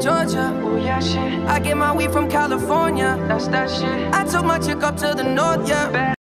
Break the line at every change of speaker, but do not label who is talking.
Georgia. Oh yeah, shit. I get my weed from California. That's that shit. I took my chick up to the north, yeah.